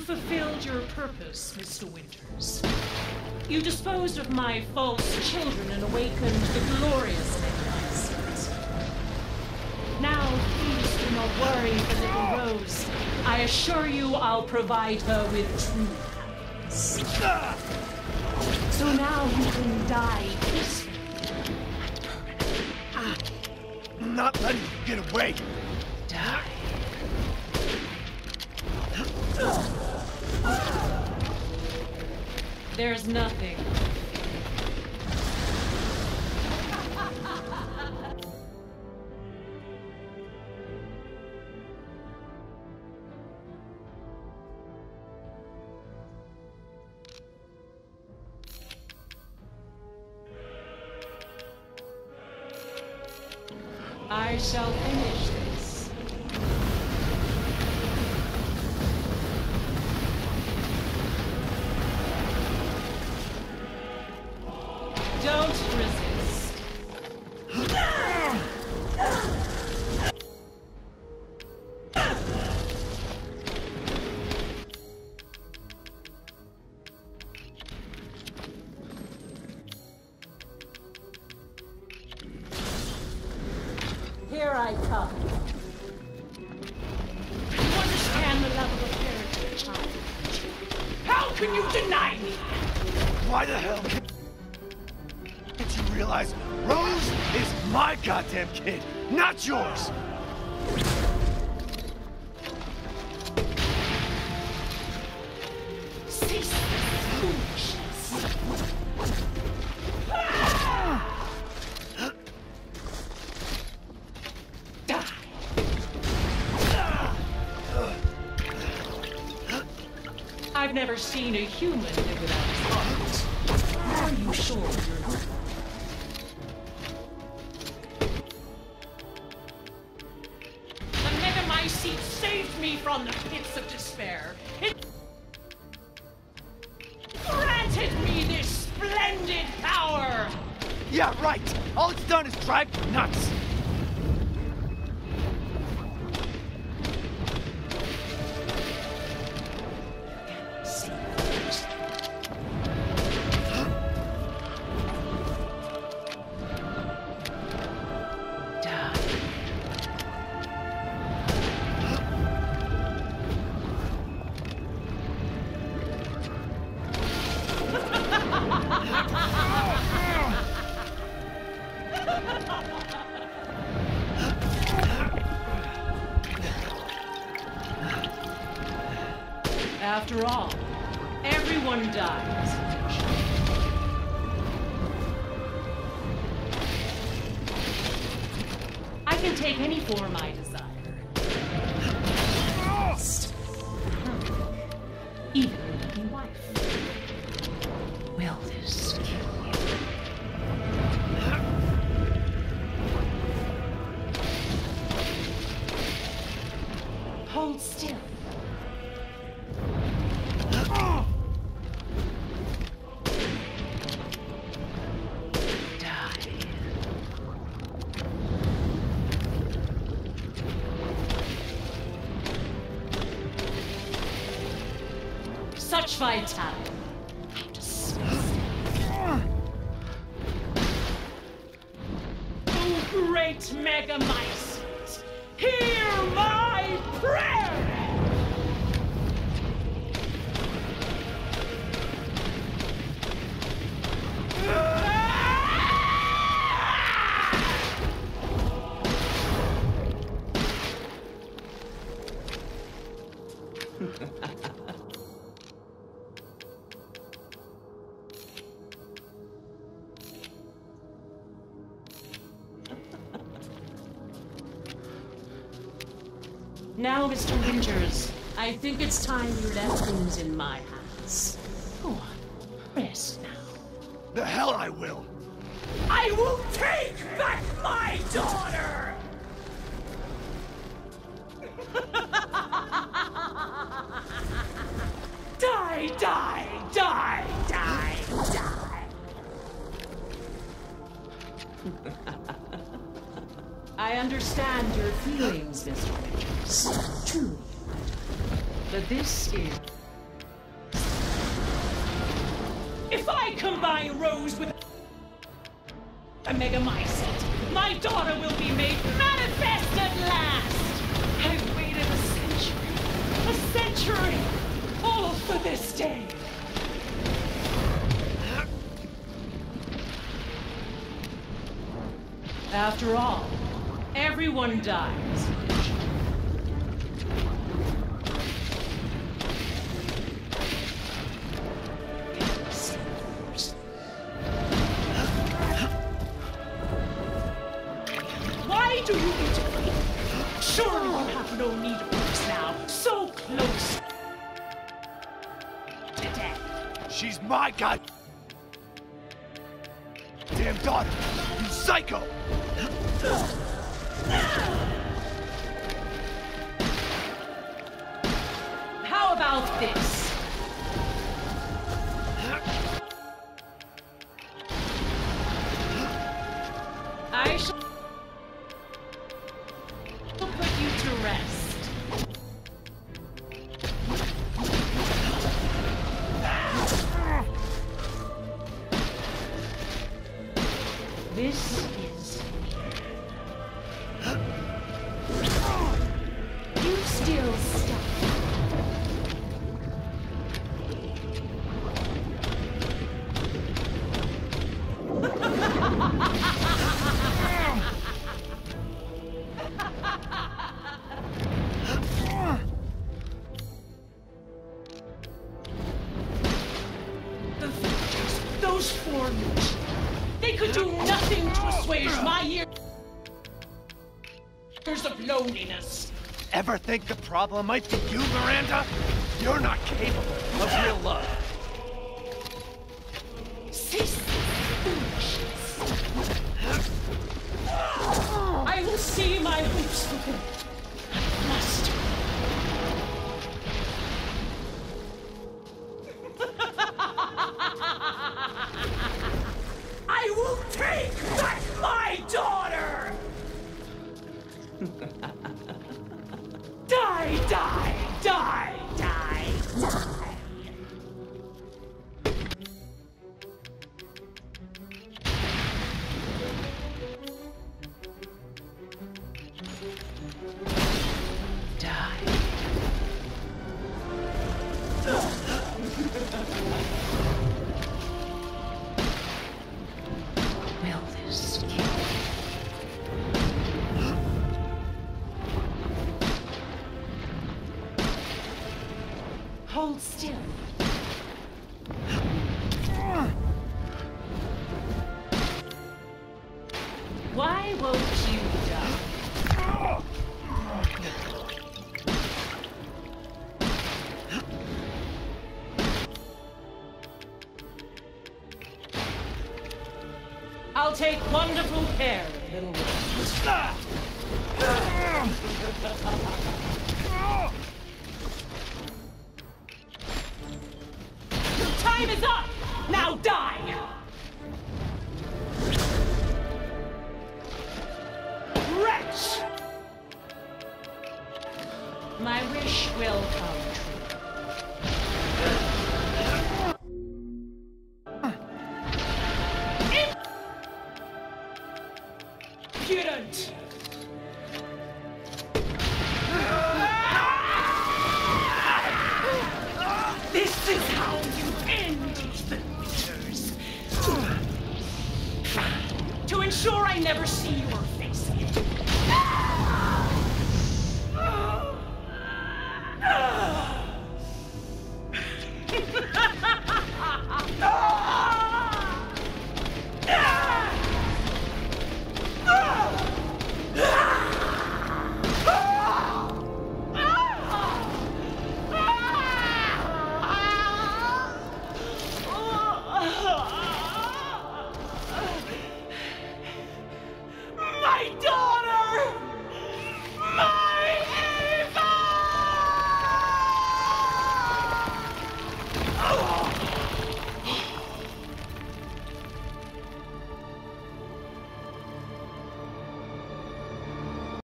fulfilled your purpose, Mr. Winters. You disposed of my false children and awakened the glorious Magnificent. Now, please do not worry for little Rose. I assure you I'll provide her with true happiness. So now you can die peacefully. I'm not letting you get away. Die. There's nothing. I shall finish this. Don't resist. Here I come. You understand the level of heritage, child. How can you deny me? Why the hell can't you realize Rose is my goddamn kid, not yours? Cease this foolishness. Die. I've never seen a human live without his heart. Are you sure you're not? The Megamycete saved me from the pits of despair. It granted me this splendid power! Yeah, right. All it's done is drive you nuts. See. Die. After all, everyone dies. I can take any form I desire. Even a living wife. Will this kill you? Hold still. Such vitality. Oh, great Megamycete, hear my prayer! Now, Mr. Winters, I think it's time you left things in my hands. Go on, rest now. The hell I will. I will take back my daughter! Die, die, die, die, die! I understand your feelings, Mr. Winters. Truly. But this is combine Rose with a Megamycete, my daughter will be made manifest at last! I've waited a century, all for this day. After all, everyone dies. Why do you intervene? Surely you have no need of us now, so close to death. She's my goddamn daughter, you psycho! How about this? I shall put you to rest. This is... You still stuck. The Villagers, those foreigners, they could do nothing to assuage my years of loneliness. Ever think the problem might be you, Miranda? You're not capable of real love. Cease foolishness. I will see my hopes fulfilled. I must. I will take back my daughter! Die, die, die, die, die. Will this kill? Hold still. Why won't you die? I'll take wonderful care of little Rose. Your time is up! Now die! Wretch! My wish will come true. Impudent! This is how you end the Winters. To ensure I never see your face again.